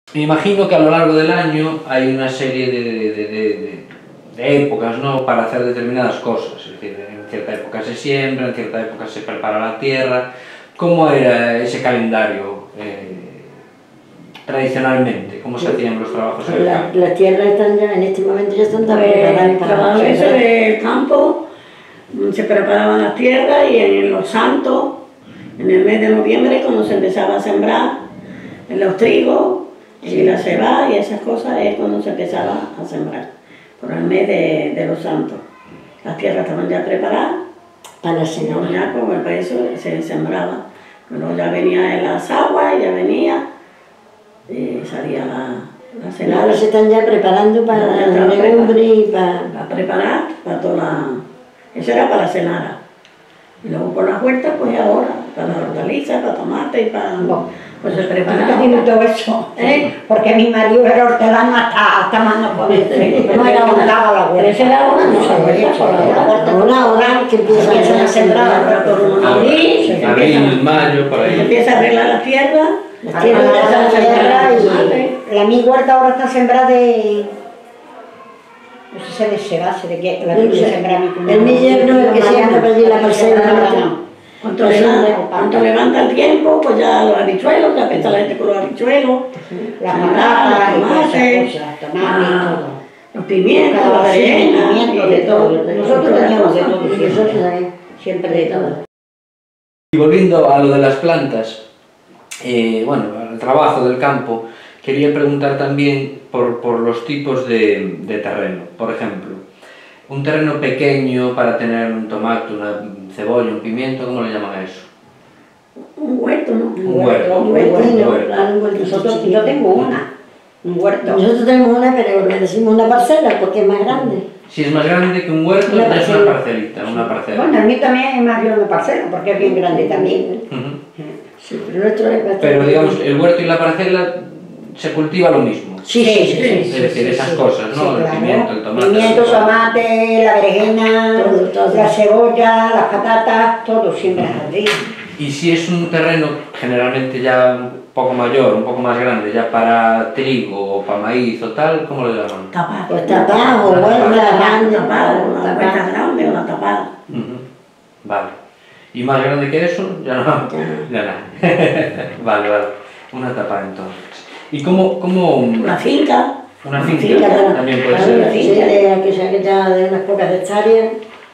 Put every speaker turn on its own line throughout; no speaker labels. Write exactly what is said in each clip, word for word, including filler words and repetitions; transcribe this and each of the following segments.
Me imagino que a lo largo del año hay una serie de, de, de, de, de épocas, ¿no?, para hacer determinadas cosas. Es decir, en cierta época se siembra, en cierta época se prepara la tierra. ¿Cómo era ese calendario eh, tradicionalmente? ¿Cómo se hacían los trabajos en el campo?
Las tierras están ya, en este momento ya están tan preparadas para...
Cada vez en el campo se preparaban las tierras y en los santos, en el mes de noviembre, cuando se empezaba a sembrar en los trigos y la cebada y esas cosas, es cuando se empezaba a sembrar, por el mes de, de los santos. Las tierras estaban ya preparadas,
para la semana.
ya como para eso se sembraba. Luego ya venía las aguas, ya venía y salía la, la cenada.
Ahora se están ya preparando para la legumbre y para...
Para preparar, para toda la... Eso era para la cenada. Y luego por las huertas, pues ahora, para las hortalizas, para tomate y para...
No.
Pues se
Yo
preparaba.
tengo todo eso,
¿Eh?
porque mi marido era hortelano hasta, hasta más no poder. No era montaba la
Pero esa
huerta.
era una, no la huerta, por la huerta.
Ahora, ahora que empiezan
Empiezan a sembrar,
Ahora por un abril, se
Abril,
empieza-
mayo, por
se
ahí.
empieza a arreglar la tierra.
las tierras
Ahora
están
la
preparadas
tierra
y...
y la mi huerta ahora está sembrada de... No sé si de cebada, de qué, la que sembra mi cuñado.
El millero es el que siembra para allí la parcela.
Cuanto,
Pues
levanta,
hombre,
cuanto levanta el tiempo, pues ya los habichuelos, ya empieza la gente con los habichuelos,
La
sembrar,
patata,
los tomates,
cosas, tomate y
ah,
todo.
los pimientos, la
Calabacín,
berenjena,
pimiento,
y
de todo. Nosotros teníamos de todo,
Y nosotros también.
siempre de todo.
Y volviendo a lo de las plantas, eh, bueno, al trabajo del campo, quería preguntar también por, por los tipos de, de terreno. Por ejemplo, un terreno pequeño para tener un tomate, una cebolla, un pimiento, ¿cómo le llaman a eso?
Un huerto, ¿no?
Un huerto.
Un huertino,
huerto.
claro, un huertito
Nosotros,
chiquito.
yo tengo una, un huerto.
Nosotros tenemos una, pero le decimos una parcela porque es más grande.
Si es más grande que un huerto,
Una
ya es una
parcela.
parcelita, una parcela.
Bueno, a mí también es más bien una parcela, porque es bien grande también.
Ujú.
Sí, pero nuestro es bastante...
Pero digamos, el huerto y la parcela se cultiva lo mismo.
Sí, sí, sí. sí,
Es decir,
sí,
esas
sí.
cosas, ¿no?
Sí,
El
claro.
pimiento, el tomate.
Pimiento,
la cebolla.
tomate, la berenjena,
Todo, todo.
la cebolla, las patatas, todo siempre allí.
Y si es un terreno generalmente ya un poco mayor, un poco más grande, ya para trigo o para maíz o tal, ¿cómo lo llaman?
Tapada.
Pues tapada o
Una
huerta
tapada.
grande.
Tapada, una
tapada.
huerta grande o una tapada.
Ujú. Vale. ¿Y más grande que eso? Ya no. Ya no. Vale, vale. Una tapada entonces. ¿Y cómo, cómo
Una finca.
una finca,
Finca, claro.
también puede
Claro,
ser?
sí, de, que sea que ya de unas pocas hectáreas.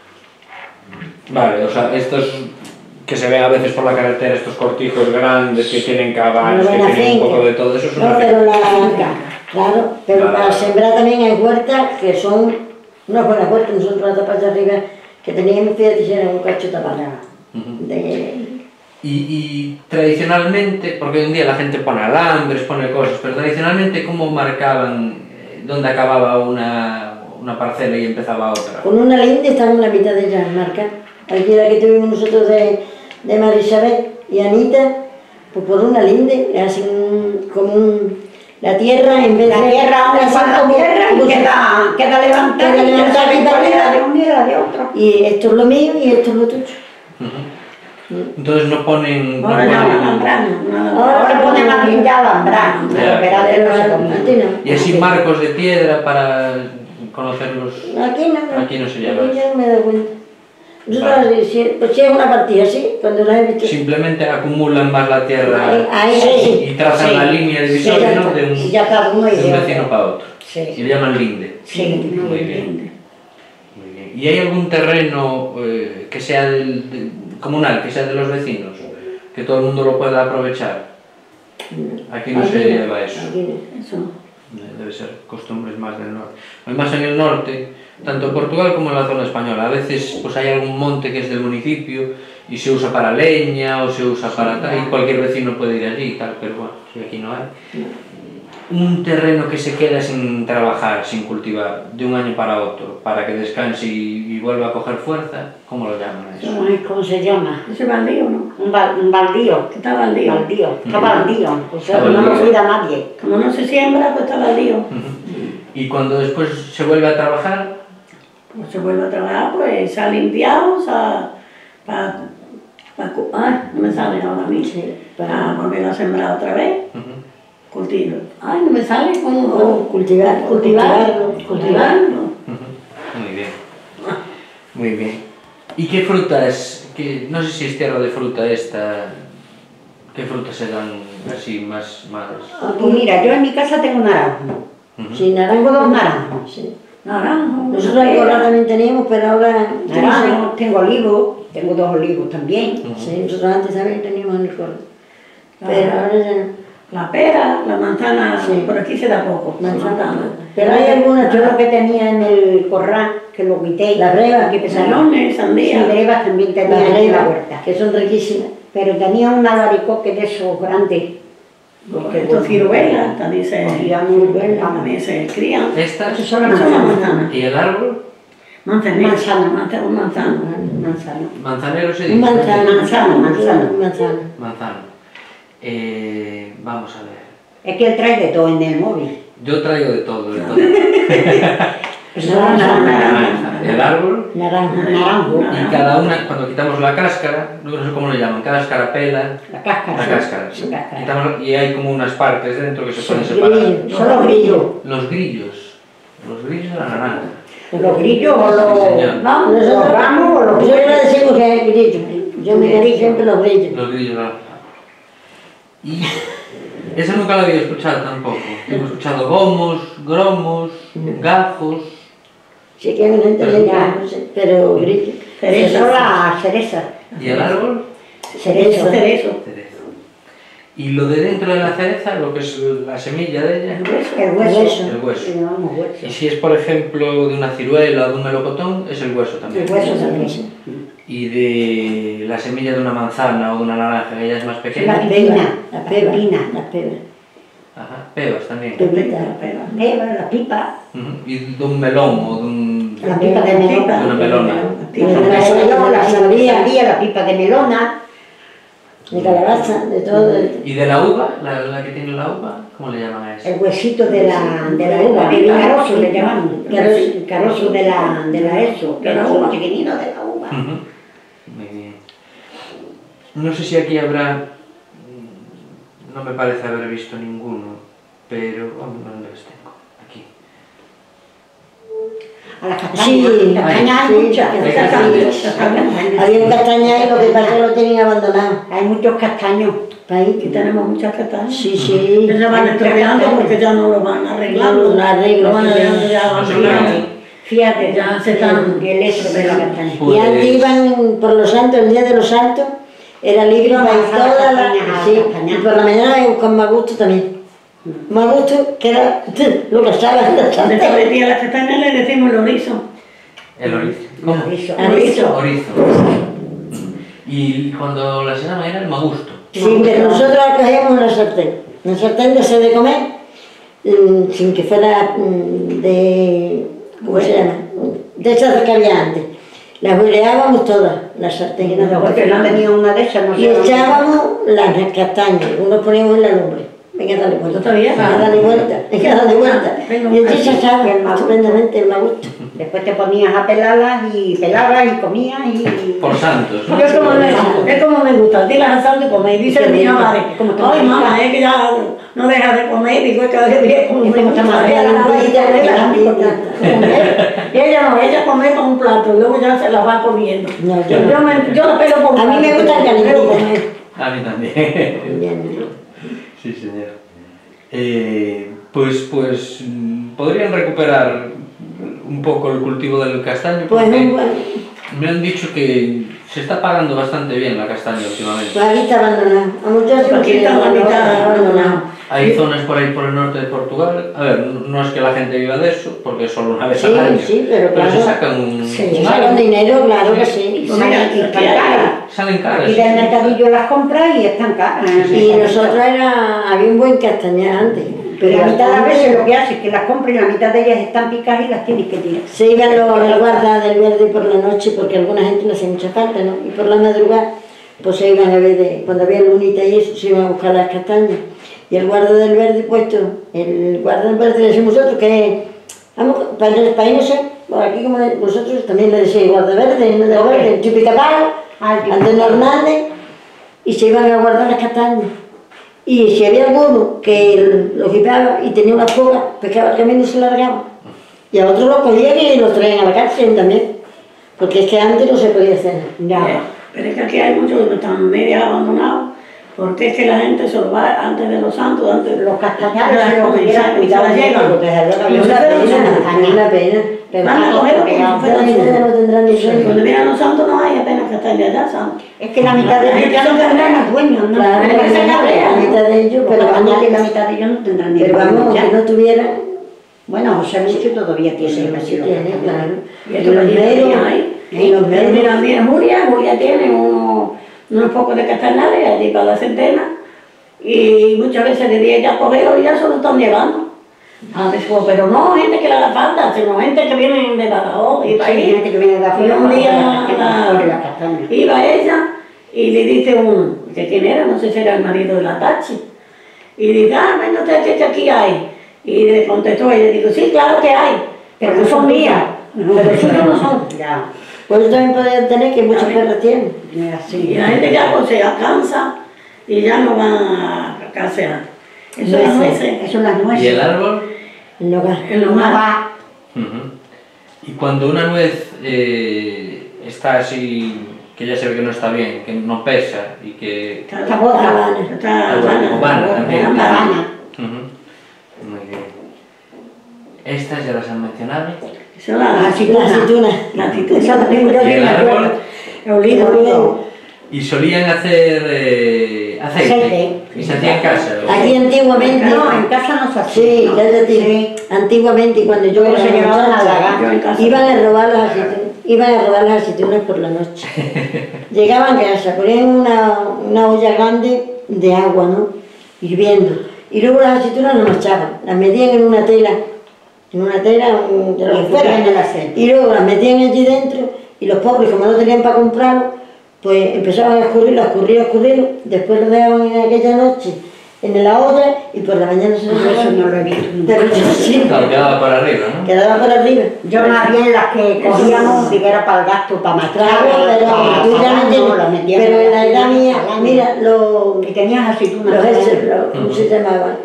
Vale, o sea, estos que se ven a veces por la carretera, estos cortijos grandes que tienen cabañas, que
Una
tienen un
finca.
poco de todo, eso es una
No,
finca.
pero la... Claro, pero
Vale,
para
vale.
sembrar también hay huertas que son unas buenas huertas. Nosotros la tapas de arriba que teníamos, fíjate, era un cacho tapada.
Ujú.
De...
Y, y tradicionalmente, porque hoy en día la gente pone alambres, pone cosas, pero tradicionalmente, ¿cómo marcaban eh, dónde acababa una, una parcela y empezaba otra?
Con una linde estaba en la mitad de ella marca. Aquí la que tuvimos nosotros de, de María Isabel y Anita, pues por una linde, le hacen un- como un, la tierra en vez
La
de...
tierra,
la
una
hacen
para la
como-
tierra y
como-
queda, queda levantada,
Queda
y ya
levantada
sabe
y
cuál
para
era
arriba.
de un y era de otro.
Y esto es lo mío y esto es lo tuyo.
Ujú. Entonces no ponen... no
Ahora
ponen-
no, alambrano, no,
Ahora ponen aquí ya alambrado,
Ya.
pero era de no se comía.
Antes no.
Y así marcos de piedra para conocerlos.
Aquí no, no.
Aquí no se lleva
Aquí
eso.
yo no me doy cuenta. Nosotros,
Vale.
si, pues si es una partida así, cuando la he visto...
Simplemente acumulan más la tierra
Ahí, ahí,
Sí.
ahí.
y trazan
Sí.
la línea
Sí,
divisoria,
ya
¿no?
está.
De un,
Y ya cada uno y
de un
de
vecino
otro.
para otro.
Sí.
Y le llaman linde.
Sí.
Muy bien. Muy bien. ¿Y hay algún terreno eh, que sea del, de- comunal, que sea de los vecinos? Que todo el mundo lo pueda aprovechar. Aquí no se lleva eso.
Aquí no.
Eso.
Debe ser costumbres más del norte. Además en el norte, tanto en Portugal como en la zona española, a veces pues hay algún monte que es del municipio y se usa para leña o se usa para tal, y cualquier vecino puede ir allí y tal, pero bueno, si aquí no hay. Un terreno que se queda sin trabajar, sin cultivar, de un año para otro, para que descanse y, y vuelva a coger fuerza, ¿cómo lo llaman a eso?
Ay, ¿cómo se llama?
Ese es baldío, ¿no?
Un, bal- un baldío.
Que está baldío.
Baldío, está
Ujú.
baldío. O sea,
Está
no lo
baldío.
cuida nadie.
Como no se siembra, pues está baldío.
Y cuando después se vuelve a trabajar,
Pues se vuelve a trabajar, pues se ha limpiado, se ha... Pa, pa, ay, no me sale ahora a mí.
Sí,
Para volver a sembrar otra vez.
ujú,
Cultivo. Ay, no me sale como...
O cultivar,
Cultivarlo,
cultivarlo.
cultivarlo.
Muy bien. Muy bien. ¿Y qué frutas, que, no sé si es tierra de fruta esta, qué frutas se dan así más, más...
Pues mira, yo en mi casa tengo naranjo.
Ujú.
Sí, naranjo, dos naranjos. Sí.
Naranjo.
Nosotros en Corral también teníamos, pero ahora...
Naranjo, tengo olivos, tengo dos olivos también.
Ujú.
Sí, nosotros antes también teníamos en el Corral.
Ah.
Pero ahora ya no.
La pera, la manzana,
Sí.
por aquí se da poco.
Manzana.
Pero hay algunas, yo lo que tenía en el corral, que lo quité.
Las brevas,
que pesaron.
Melones,
Sí,
sandía.
brevas también tenía
Las
en la
brevas,
huerta.
que son riquísimas.
Pero tenía un albaricoque de esos grandes.
Estos ciruelas también se,
Ciruelas.
también se crían.
Estas
Esas son las
Esas son las
manzanas.
manzanas.
y el árbol,
Manzanero.
Manzana.
Manzana. Un manzano.
Manzana.
manzanero se
Un
dice.
manzano.
Manzano, manzano.
Un manzano.
Manzano. Eh, vamos a ver.
Es que él trae de todo en el móvil.
Yo traigo de todo, de todo.
Pues
Naranja,
naranja,
El árbol,
Naranjo.
naranjo.
y cada una, cuando quitamos la cáscara, no sé cómo lo llaman, cáscara, pela,
La cáscara.
la
sí.
cáscara. sí.
La cáscara.
Quitamos- y hay como unas partes dentro que se pueden
Sí,
separar.
grillo.
Son los grillos.
Los grillos, los grillos de la naranja.
Los grillos o
Sí,
los...
señor.
Vamos,
Nosotros-
los ramos o los
Nosotros
grillos.
le decimos que es grillo. Yo me digo siempre los grillos.
Los grillos de la naranja. Y eso nunca lo había escuchado tampoco. Hemos escuchado gomos, gromos, gajos.
Sí que hay una gente
Pero-
que no sé, pero grillo.
Cereza.
Son las cerezas.
¿Y el árbol?
Cerezo.
Cerezo.
Cerezo. Y lo de dentro de la cereza, lo que es la semilla de ella,
El hueso.
El hueso.
Hueso.
el hueso.
Le llamamos
Y
hueso.
si es, por ejemplo, de una ciruela o de un melocotón, es el hueso también.
El hueso también.
Sí.
Y de la semilla de una manzana o de una naranja, que ya es más
La
pequeña.
pena, la peba,
pepina.
la peba.
Ajá, pebas también.
Pebita.
La peba, la pipa.
Ujú. Y de un melón o de un...
La pipa de melón.
de una melona.
La
La
melona,
melón, la
la sandía,
sandía, la pipa de melona.
de calabaza, de todo.
Y de la uva, la, la que tiene la uva, ¿cómo le llaman a eso?
El huesito de la, de la uva, el carozo le llaman, carozo, el carozo de la, de la eso,
De la
carozo
uva.
chiquitino de la uva.
Ujú. Muy bien. No sé si aquí habrá, mm, no me parece haber visto ninguno, pero vamos, ¿dónde los tengo? Aquí.
A las
Sí,
castañas, castañas hay
sí,
muchas,
hay
castañas.
castañas. Había un castaña y lo que pasa es que lo tienen abandonado.
Hay muchos castaños.
Ahí.
Aquí tenemos muchas castañas.
Sí, sí.
Ya se van estropeando porque ya no lo van arreglando.
No lo arreglan,
Lo van
sí.
arreglando ya
No se
abandonados.
ven.
Fíjate,
Ya se están-
el eso de la castaña.
Pues-
Y antes iban por los santos, el día de los santos, era libre
Iban
para
a
ir
bajar
toda
las
la...
castañas a
Sí,
castañar.
y por la mañana iban con Magusto también. Magusto, que era lo que estaba en la
De
santa.
tabletía a las castañas le decimos el orizo.
El orizo. ¿Cómo?
Arizo.
Arizo.
Orizo. Y cuando la se llama era el magusto.
Sí, pero nosotros cogíamos una sartén. Una sartén de ese de comer, mm, sin que fuera mm, de... ¿Cómo se llama? De esas que había antes. Las huileábamos todas, las sartenes.
No, porque no tenía una de esas, no
Y
sé dónde.
echábamos las castañas, unos poníamos en la lumbre. Venga, dale vuelta.
¿Todavía?
Venga, dale vuelta. Venga, dale vuelta.
Venga,
Y el
así,
chicha echaba
el magusto.
estupendamente el magusto.
Después te ponías a pelarlas y pelabas y comías y...
Por santos, ¿no?
Es como, me, es como me gusta, a ti las asado de comer. Dice
Qué
mi
rico.
madre,
Como te
ay
gusta.
mamá, es que ya no deja de comer. Digo, es que a veces como
Es
me
como
gusta.
está
Ella
más
la va y
blandita,
come, la
blandita.
come. Y ella no, ella come con un plato y luego ya se la va comiendo.
No, yo
yo,
no.
me, yo la pelo por un
A mí me
plato,
gusta el
pero
calentito.
comer.
A mí también.
Bien.
Sí, señor. Eh, pues, pues mm, podrían recuperar un poco el cultivo del castaño,
Pues
porque
un buen...
me han dicho que se está pagando bastante bien la castaña últimamente.
Pues aquí está abandonado. A muchos
Aquí está la mitad abandonado.
Hay zonas por ahí por el norte de Portugal, a ver, no es que la gente viva de eso, porque es solo una vez
Sí,
al año,
sí, pero
se
claro.
sacan un,
Sí,
un
sacan
algo.
dinero, claro que sí.
Y
Pues mira,
salen- y
aquí
están
hay-
caras.
Salen caras.
Y del mercadillo las compras y están caras.
Y nosotros era, había un buen castañar antes.
Pero la mitad de las
bastante.
veces lo que hace es que las compras y la mitad de ellas están picadas y las tienes que tirar.
Se iban los el guarda del verde por la noche porque alguna gente le hacía mucha falta, ¿no? Y por la madrugada, pues se iban a ver, de, cuando había lunita y eso, se iban a buscar las castañas. Y el guarda del verde puesto, el guarda del verde le decimos nosotros que, vamos, para, para ir no sé, por aquí como le- vosotros también le decíais guarda verde, no de verde, el típico palo,
Ah, el
Antonio Hernández, y se iban a guardar las castañas. Y si había alguno que lo quitaba y tenía una fuga, pescaba el camino y se largaba. Y a otros los cogían y los traían a la cárcel también. Porque es que antes no se podía hacer nada.
Eh, Pero es que aquí hay muchos que están medio abandonados, porque es que la gente solo va antes de los santos, antes de
Los castañares
de
se los hubieran cuidado lleno, porque es lo que había
Es una
una
pena,
pena.
es una pena. Pero
Van a
no,
cogerlo
porque
como
ya
si fuera
ya
niño.
no tendrán ni sueño.
Cuando vienen los santos no hay apenas castañas allá, santos.
Es que la mitad de ellos ya no tendrán los dueños, ¿no?
Claro,
Pero
la
esa
mitad-
cabrea,
la
¿no?
mitad de ellos,
Pero
pero
vamos,
vamos,
que la mitad de ellos no tendrán ni
pero
dueños
vamos,
ya.
que no tuvieran,
Bueno, José Mucho todavía tiene
sí,
el
sí
vestido.
tiene, claro.
Y
Y
esto
los
allí
meros,
también hay.
y los
Pero
meros,
mira, mira, Julia, Julia tiene unos, unos pocos de castañales allí para la centena, y muchas veces le dije ya cogerlo y ya se lo están llevando. Ah, después, pero no gente que le haga falta, sino gente que viene de Badajoz y va
Sí, gente que viene de
Y
afuera
un
para
día
coger la- coger la
la-
castaña.
iba ella y le dice uno, que quién era, no sé si era el marido de la tachi, y dice, ah, venga usted que aquí hay. Y le contestó ella, digo, sí, claro que hay, pero no son mías, pero suyos no son.
Ya,
pues eso también podrían tener, que muchos perros tienen.
es así.
Y la gente ya pues, se alcanza y ya no van a casear. Eso es
Nueces.
nueces.
Eso es las
¿Y el
nueces.
árbol?
El hogar.
En lo
Una
más.
va,
Ujú. Y cuando una nuez eh, está así, que ya se ve que no está bien, que no pesa y que...
Está
Está boca.
Está
Ah, bueno, Habana también.
Habana.
Habana.
Ujú. Muy bien. ¿Estas ya las han mencionado?
Eso es la
La
La
aceituna.
aceituna.
la actitud.
Eso lo tengo yo
¿Y
bien
el
me acuerdo.
árbol?
El olivo.
Muy bien.
Y solían hacer eh, aceite.
Aceite.
Y se hacía en casa. ¿o?
Aquí antiguamente,
No, en casa no se hacía.
sí,
¿no?
ya te digo,
Sí.
antiguamente cuando yo
Luego
era
se llevaban a
muchacha,
lagar.
Yo en casa.
iban a robar las aceitunas, iban a robar las aceitunas por la noche. Llegaban a casa, ponían una, una olla grande de agua, ¿no? Hirviendo. Y luego las aceitunas las marchaban, las metían en una tela, en una tela un- de lo que
Y
fuera.
metían el aceite.
Y luego las metían allí dentro y los pobres, como no tenían para comprarlo, pues empezaban a escurrirlo, a escurrirlo, a escurrirlo, después lo dejaban en aquella noche en la olla y por la mañana se lo
Ah, eso no lo he visto nunca.
Pero sí,
Claro, quedaba para arriba, ¿no?
quedaba por arriba.
Yo más bien las que cogíamos, digo, era para el gasto, para machar,
Claro, pero,
para,
tú ya
para,
me entiendes,
no, lo metíamos
pero en la edad mía,
al año.
mira, los,
Y tenías aceitunas.
los
verdes.
ese, los- ¿cómo se llamaban?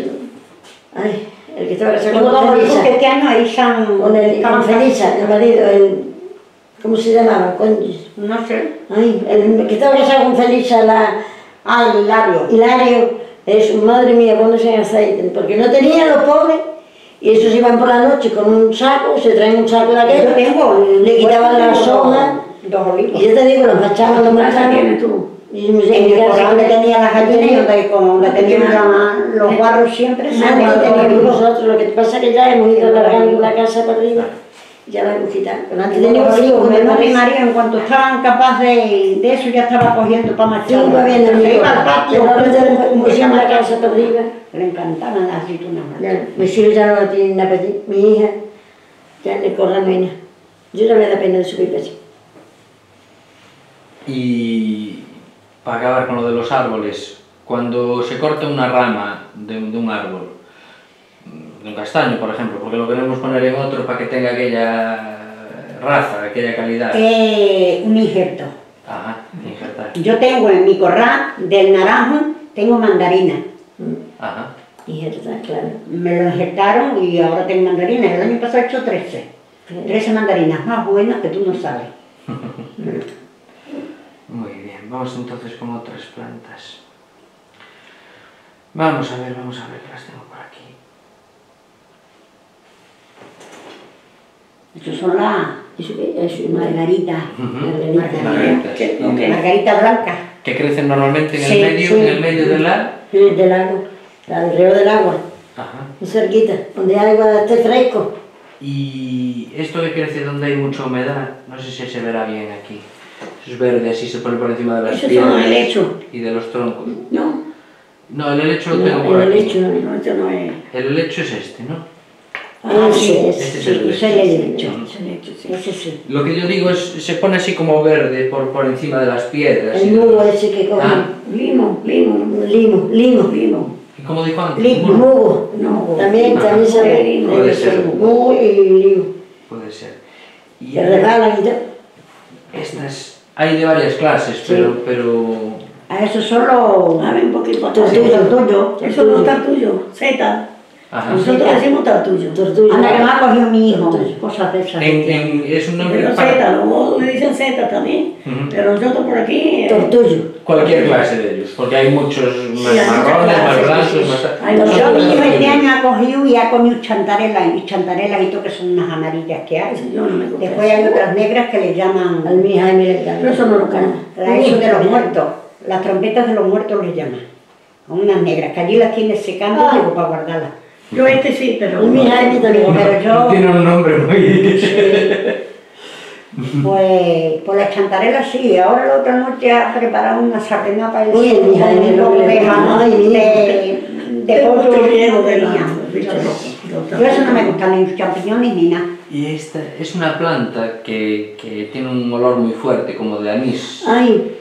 Ay, el que estaba casado
Tengo
con
dos hijos
Felisa,
que este año ahí están...
con, el, con
estaban
Felisa, el marido, el, ¿cómo se llamaba? Con,
No sé.
ay, el que estaba casado con Felisa, la,
Ah, el Hilario.
Hilario, es, madre mía, póndose en aceite, porque no tenían los pobres, y esos iban por la noche con un saco, se traen un saco de
Yo
aquello,
tengo...
le quitaban
tengo
las
dos-
hojas,
Dos olivos.
y yo te digo, los machaban, los
¿Qué casa
machaban,
tienes tú?
y me
En el corral donde tenía las gallinas y
gallinas
donde, como donde tenían los guarros siempre, se
Antes
han
teníamos nosotros, lo que pasa es que ya hemos ido alargando la casa para arriba, ya la hemos quitado. Pero antes teníamos cinco, me
mi
parece.
marido, en cuanto estaban capaces de, de eso, ya estaba cogiendo para machar.
Cinco habían
Se
venido,
iba al patio,
pero ahora ya
pues,
pusimos la casa para arriba.
le encantaban las aceitunas.
Ya, mis hijos ya no tienen nada para allí, mi hija, ya en el corral no hay nada. Yo ya me da pena de subir para allí.
Y para acabar con lo de los árboles, cuando se corta una rama de, de un árbol, de un castaño, por ejemplo, porque lo queremos poner en otro para que tenga aquella raza, aquella calidad.
Eh, un injerto.
Ajá, injertar.
Yo tengo en mi corral del naranjo, tengo mandarina.
Ajá.
Y es verdad, claro.
Me lo injertaron y ahora tengo mandarinas. El año pasado he hecho trece. trece mandarinas más buenas que tú no sabes.
Muy bien, vamos entonces con otras plantas. Vamos a ver, vamos a ver, las tengo por aquí.
Esas son las
Eso que es una
margaritas.
margarita.
Margaritas.
¿Qué?
¿Y
¿Qué?
Margarita blanca.
que crecen normalmente en el
Sí,
medio,
sí.
en el medio del ar?
Sí, del agua, alrededor del agua,
Ajá.
muy cerquita, donde el agua esté fresco.
Y esto que crece donde hay mucha humedad, no sé si se verá bien aquí. Es verde, así se pone por encima de las
Esos
piedras
son helecho.
y de los troncos.
No,
No, el helecho lo
No,
tengo por
el
aquí.
helecho no.
no, esto no es.
El helecho es este, ¿no?
Ah, sí,
Este
ese,
es
sí,
el
ese
helecho.
es el helecho.
Es helecho, sí.
Ese sí.
Lo que yo digo es, se pone así como verde por, por encima de las piedras. y
El
de-
mugo ese que cogen.
Ah.
Limo, limo,
Limo, limo.
limo.
¿Y como dijo antes?
Limo,
Mugo.
mugo.
No.
También,
Ah,
también se ve.
limo,
puede ser.
Mugo y limo.
Puede ser. Y
Que regalan y todo.
estas hay de varias clases,
Sí.
pero, pero
A eso solo...
A ver, un poquito.
Tortullo, tortullo.
Eso no es tartullo, seta.
Ajá.
Nosotros decimos tartullo.
Tortuga.
Anda, que me ha cogido mi hijo,
Tortullo.
cosas de esas.
En, en, es un nombre
Pero
para
seta, luego le dicen seta también.
Ujú.
Pero nosotros por aquí... eh,
Tortullo.
cualquier clase de ellos, porque hay muchos más
Sí, hay muchas
marrones, más
clases,
blancos,
sí, sí.
más...
Hay
Nosotros
Yo, mi hijo
tenemos-
este año ha cogido y ha comido chantarelas, y chantarelas y todo, que son unas amarillas que hay.
Yo no me gusta
Después
eso.
hay otras negras que le llaman...
Al mi Jaime le encanta.
Pero eso no lo como.
La eso de los muertos, las trompetas de los muertos les llaman. A unas negras, que allí las tienes secando,
Ah.
digo, para guardarlas.
Yo este sí, pero...
Al mi Jaime también.
Pero yo,
Tiene un nombre muy...
pues, por las chantarelas sí, ahora la otra noche ha preparado una sartén para el
Uy,
cielo,
mi hija,
con
mi
un poco
nombre,
de jamón,
ay, mi
de, de
Tengo
pollo,
mucho miedo
no
de
tenía.
los bichos rojos.
Yo eso no me gusta, ni los champiñones ni nada.
Y esta es una planta que, que tiene un olor muy fuerte, como de anís.
Ay,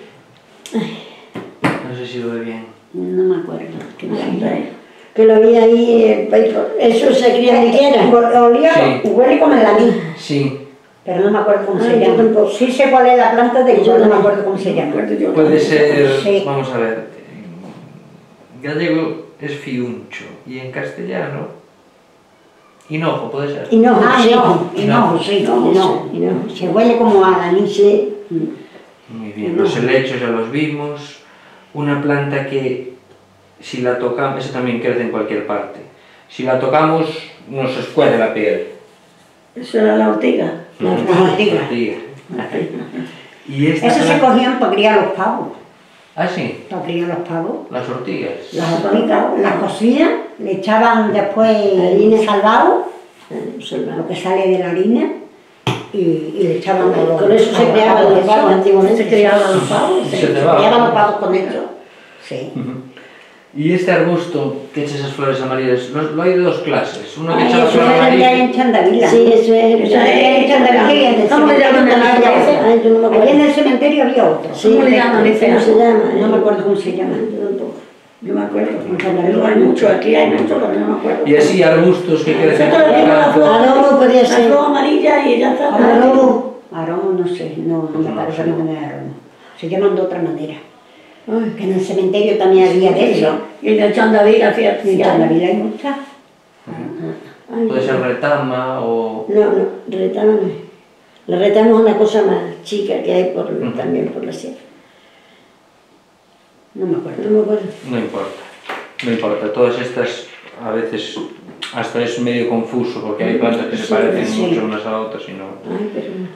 No sé si lo ve bien.
No me acuerdo.
¿Qué planta es?
que lo vi ahí en el país. Eso se cría en Niquera.
Olía,
Sí.
huele como el anís,
Sí,
pero no me acuerdo cómo
Ay,
se
yo
llama.
tampoco.
Sí sé cuál es la planta, de
Yo
yo no me
también.
acuerdo cómo se llama.
Recuerdo yo.
puede ser...
Sí.
Vamos a ver. En gallego es fiuncho y en castellano... hinojo, puede ser.
Y no,
Ah,
sí.
no, hinojo, sí,
No,
hinojo.
sí, hinojo.
Se huele como a anís.
Sí.
Muy bien, los helechos ya los vimos. Una planta que si la tocamos, esa también crece en cualquier parte. Si la tocamos nos escuece la piel.
Eso era la ortiga.
La
La ortiga.
Ortiga. Y esta
Eso se
planta-
cogían para criar los pavos.
Ah, sí,
Para criar los pavos.
las ortigas.
Las ortigas, las cocían, le echaban después
Harina.
salvado,
Ah, salvado.
lo que sale de la harina, y, y le echaban a los
Con eso se
a los
creaban
pavos
los
eso.
pavos antiguamente.
Se criaban los pavos.
Se
Se
cebaba.
criaban los pavos con eso. Sí.
Y este arbusto que echa esas flores amarillas, lo, lo hay de dos clases. Uno que
Ay,
echa la
eso
flor
es el que hay en
amarilla.
Chandavila.
Sí, eso es.
Esa es-
En Chandavila y en el
¿Cómo le
cementerio
llaman
también
a la
había
iglesia?
otro.
Ay, yo no me acuerdo.
Allí en el cementerio había otro.
Sí,
¿Cómo le llaman ese?
¿Cómo se llama?
No me acuerdo cómo se llama.
Yo tampoco.
Yo me acuerdo.
Chandavila.
Pero hay mucho, aquí hay mucho, pero no me acuerdo.
Y así arbustos que crecen
Nosotros
por
le dimos la
campo.
flor,
Aromo podría
la
ser.
flor amarilla y ya está.
Aromo.
Aromo no sé, no, no me parece que no es aromo. Se llaman de otra manera.
Ay,
Que en el cementerio también había de eso.
Y en el Chandavila hacía
Y en Chandavila hay muchas.
ay,
Puede ser retama o...
No, no, retama no es. La retama es una cosa más chica que hay por, también por la sierra.
No me acuerdo.
No me acuerdo.
No importa, no importa. Todas estas a veces hasta es medio confuso porque hay plantas que se
Sí,
parecen
sí.
mucho unas a otras y no...
Ay, pero...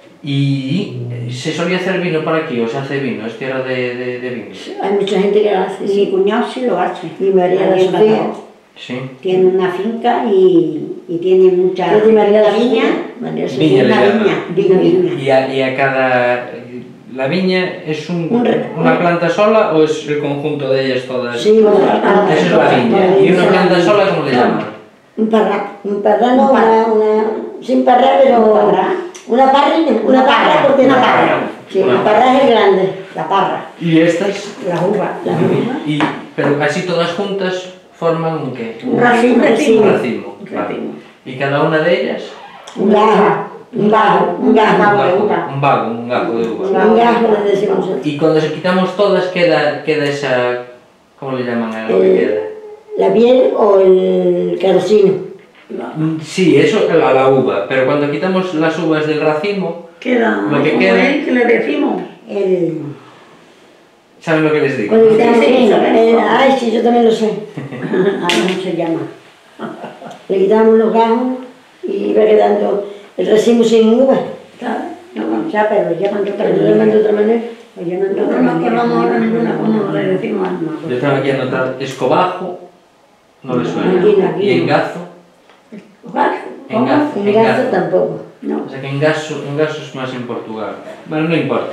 Y eh, se solía hacer vino por aquí, o se hace vino, es tierra de, de, de vino.
Hay mucha gente que lo hace.
Mi
Sí.
cuñado sí lo hace.
Y María
Ahí
la
en
Sofía.
Bacao.
Sí.
Tiene una finca y, y tiene mucha
Yo de María la
viña.
Sofía. María la
Viña
Sofía.
le
Una
llaman.
viña, viña, viña.
Y a, y a cada... ¿La viña es un,
Un re-
una planta sola o es el conjunto de ellas todas?
Sí, bueno,
Ah,
Eso es la viña. ¿Y una planta sola cómo le llaman?
un parra. Un parra no,
Un parra.
una, una... Sin parra, pero...
Un parra.
Una parra, y una,
Una
parra,
parra,
porque
una
no-
parra.
Sí,
Una
una parra es el grande.
La parra,
¿Y estas?
la uva.
La uva.
Y, pero así todas juntas forman un qué?
Un racimo,
Un
Un racimo.
racimo.
Un
claro.
racimo.
¿Y cada una de ellas?
Un gajo. Un gajo. Un
Un
gajo.
gajo de
gajo,
uva.
un vago, un gajo de uva.
Un gajo le decimos nosotros.
Y cuando se quitamos todas queda, queda esa... ¿Cómo le llaman a lo que
El-
queda?
La piel o el carocino.
Mm, Sí, eso a la, la uva, pero cuando quitamos las uvas del racimo,
Queda,
Lo que
¿cómo
queda-
es que le decimos?
El,
¿saben lo que les digo?
Cuando quitamos
Sí, sí,
el-
sabemos.
el- ay, sí, yo también lo sé.
¿cómo se llama?
Le quitamos los gajos y va quedando el racimo sin uva.
¿Sabes? No,
O sea, pero lo llaman de otra
Pero lo llaman de
manera.
otra manera.
Lo llaman de
no
otra
nos
manera.
acordamos ahora ninguna cómo le decimos.
Yo tengo aquí anotado escobajo, no le suena.
Aquí no, aquí
Y
no.
engazo,
¿Gato? ¿Cómo?
engazo,
En gato
engazo.
tampoco.
No.
O sea que engaso, engaso es más en Portugal. Bueno, no importa.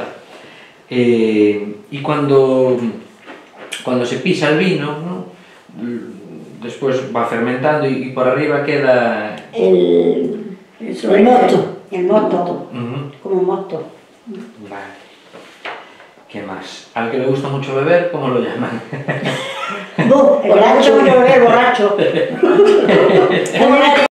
Eh, y cuando, cuando se pisa el vino, ¿no? Después va fermentando y, y por arriba queda...
El,
Eso
el
es.
mosto.
El mosto,
Ujú.
como mosto.
Vale. ¿Qué más? Al que le gusta mucho beber, ¿cómo lo llaman?
Bu,
El borracho,
borracho.
el borracho.